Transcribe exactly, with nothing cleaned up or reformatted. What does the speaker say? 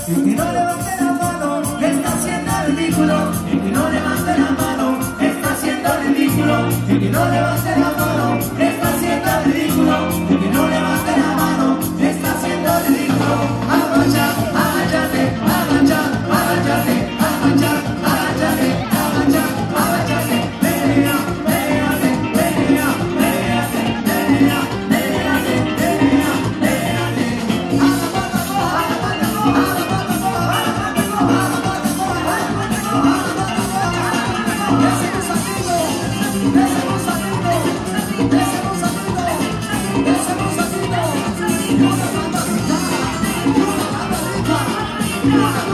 el que no levante la mano está haciendo ridículo, el que no levante la mano está haciendo ridículo, el que no levante la mano está haciendo ridículo, el que no levante la mano está haciendo ridículo. Agacha, agáchate, agacha, agáchate, agacha, agáchate, agacha, agáchate, pelea, peleate, pelea, peleate, pelea, peleate, pelea, peleate. A la pata coja, a la pata coja, a la pata coja, a la pata coja, a la pata coja, a la pata coja, a la pata coja, a la pata coja. Ese gusatito, ese gusatito, ese gusatito, ese gusatito, y una pata rica, y una pata rica, y una